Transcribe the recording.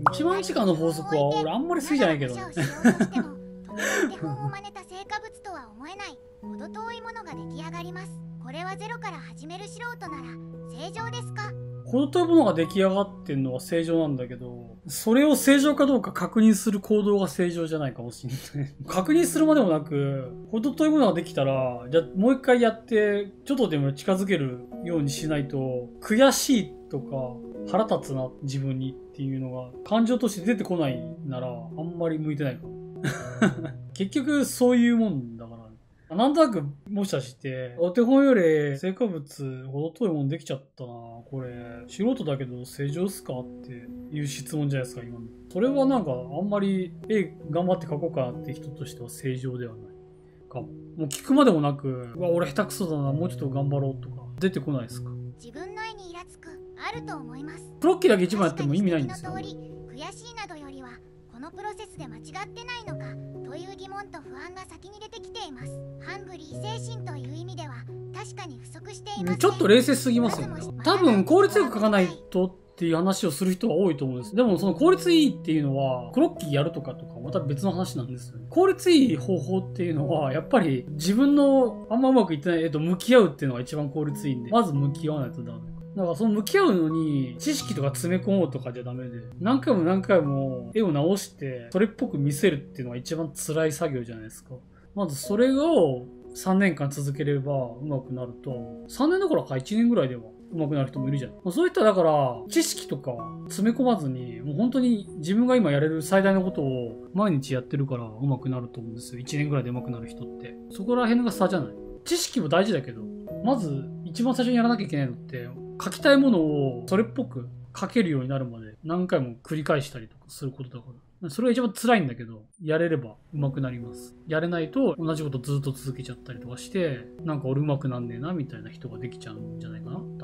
一番時間の法則は俺あんまり好きじゃないけどね。 手本を真似た成果物とは思えない程遠いものが出来上がります。これはゼロから始める素人なら正常ですか？ 程遠いものが出来上がってんのは正常なんだけど、それを正常かどうか確認する行動が正常じゃないかもしれない。確認するまでもなく、程遠いものができたら、じゃあもう一回やって、ちょっとでも近づけるようにしないと、悔しいとか、腹立つな、自分にっていうのが、感情として出てこないなら、あんまり向いてないかも。結局、そういうもんだから。なんとなく、もしかして、お手本より成果物、程遠いもんできちゃったな。これ、素人だけど正常っすかっていう質問じゃないですか、今の。それはなんか、あんまり、頑張って書こうかなって人としては正常ではないかも。もう聞くまでもなく、うわ、俺下手くそだな、もうちょっと頑張ろうとか、出てこないですか？ 自分の絵にイラつく、あると思います。 クロッキーだけ一番やっても意味ないんですよ。 確かに指摘の通り、悔しいなどよりは、このプロセスで間違ってないのかという疑問と不安が先に出てきています。ハングリー精神という意味では確かに不足しています、ね。 ちょっと冷静すぎますよね。多分効率よく書かないとっていう話をする人は多いと思うんです。でもその効率いいっていうのは、クロッキーやるとかまた別の話なんですよね。効率いい方法っていうのは、やっぱり自分のあんまうまくいってない絵と向き合うっていうのが一番効率いいんで、まず向き合わないとダメ。だからその向き合うのに知識とか詰め込もうとかじゃダメで、何回も何回も絵を直してそれっぽく見せるっていうのが一番辛い作業じゃないですか。まずそれを3年間続ければ上手くなると、3年どころか1年ぐらいでは上手くなる人もいるじゃん。そういっただから知識とか詰め込まずに、もう本当に自分が今やれる最大のことを毎日やってるから上手くなると思うんですよ。1年ぐらいで上手くなる人って。そこら辺が差じゃない。知識も大事だけど、まず一番最初にやらなきゃいけないのって、書きたいものをそれっぽく書けるようになるまで何回も繰り返したりとかすることだから。それが一番辛いんだけど、やれれば上手くなります。やれないと同じことずっと続けちゃったりとかして、なんか俺上手くなんねえなみたいな人ができちゃうんじゃないかな。